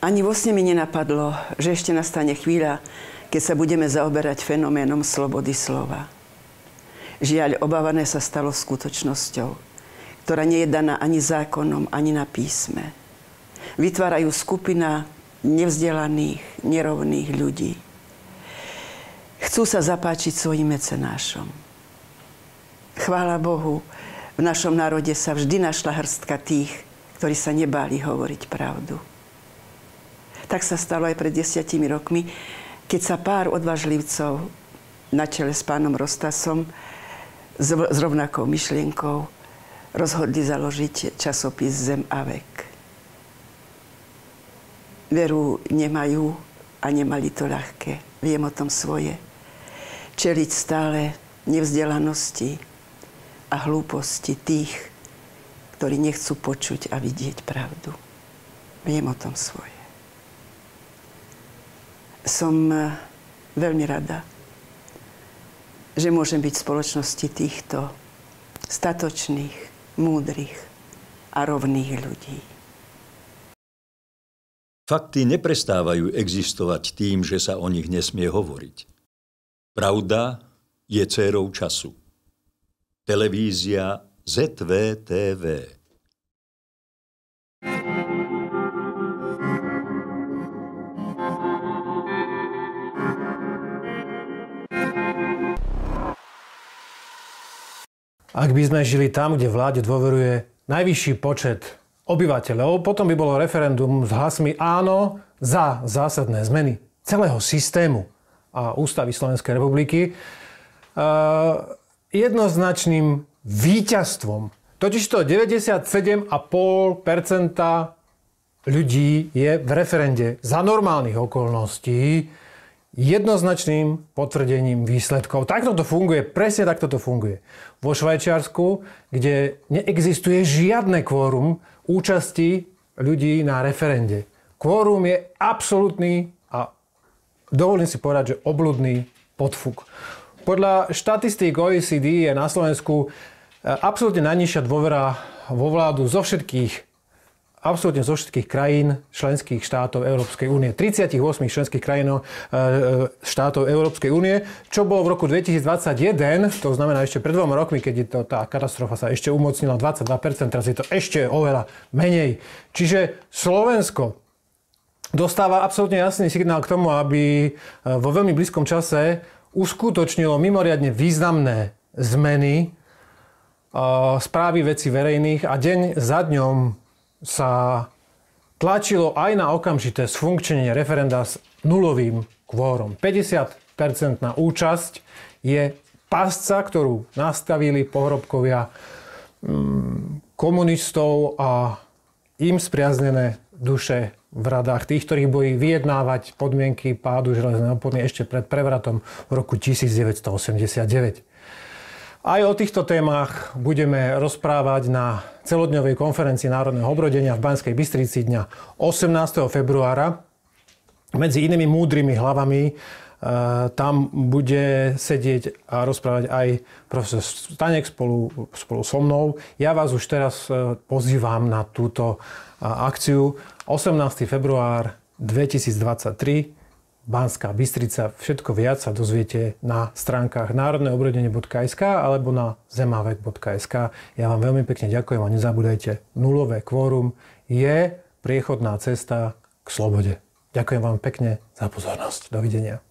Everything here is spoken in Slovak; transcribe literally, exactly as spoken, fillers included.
Ani vo sne mi nenapadlo, že ešte nastane chvíľa, keď sa budeme zaoberať fenoménom slobody slova. Žiaľ, obávané sa stalo skutočnosťou, ktorá nie je daná ani zákonom, ani na písme. Vytvárajú skupina nevzdelaných, nerovných ľudí. Chcú sa zapáčiť svojim mecenášom. Chvála Bohu, v našom národe sa vždy našla hrstka tých, ktorí sa nebáli hovoriť pravdu. Tak sa stalo aj pred desiatimi rokmi, keď sa pár odvážlivcov na čele s pánom Rostasom s rovnakou myšlienkou rozhodli založiť časopis Zem a vek. Veru nemajú a nemali to ľahké. Viem o tom svoje. Čeliť stále nevzdelanosti a hlúposti tých, ktorí nechcú počuť a vidieť pravdu. Viem o tom svoje. Som veľmi rada, že môžem byť v spoločnosti týchto statočných, múdrych a rovných ľudí. Fakty neprestávajú existovať tým, že sa o nich nesmie hovoriť. Pravda je dcérou času. Televízia zet vé té vé. Ak by sme žili tam, kde vláde dôveruje najvyšší počet obyvateľov, potom by bolo referendum s hlasmi áno za zásadné zmeny celého systému a ústavy Slovenskej republiky jednoznačným víťazstvom. Totižto deväťdesiatsedem celá päť percenta ľudí je v referende za normálnych okolností jednoznačným potvrdením výsledkov. Takto to funguje, presne takto to funguje. Vo Švajčiarsku, kde neexistuje žiadne kvórum účasti ľudí na referende. Kvórum je absolútny a dovolím si povedať, že obľudný podfuk. Podľa štatistík ó é cé dé je na Slovensku absolútne najnižšia dôvera vo vládu zo všetkých absolútne zo všetkých krajín členských štátov Európskej únie. tridsaťosem členských krajín štátov Európskej únie, čo bolo v roku dvetisícdvadsaťjeden, to znamená ešte pred dvoma rokmi, keď to, tá katastrofa sa ešte umocnila dvadsaťdva percent, teraz je to ešte oveľa menej. Čiže Slovensko dostáva absolútne jasný signál k tomu, aby vo veľmi blízkom čase uskutočnilo mimoriadne významné zmeny správy vecí verejných a deň za dňom sa tlačilo aj na okamžité sfunkčnenie referenda s nulovým kvórom. päťdesiat percent na účasť je pásca, ktorú nastavili pohrobkovia komunistov a im spriaznené duše v radách tých, ktorých boli vyjednávať podmienky pádu železnej opony ešte pred prevratom v roku devätnásťstoosemdesiatdeväť. Aj o týchto témach budeme rozprávať na celodňovej konferencii Národného obrodenia v Banskej Bystrici dňa osemnásteho februára. Medzi inými múdrymi hlavami e, tam bude sedieť a rozprávať aj profesor Stanek spolu, spolu so mnou. Ja vás už teraz pozývam na túto akciu. osemnásteho február dvetisícdvadsaťtri, Banská Bystrica. Všetko viac sa dozviete na stránkach národné obrodenie bodka es ká alebo na zemavek bodka es ká. Ja vám veľmi pekne ďakujem a nezabúdajte, nulové kvórum je priechodná cesta k slobode. Ďakujem vám pekne za pozornosť. Dovidenia.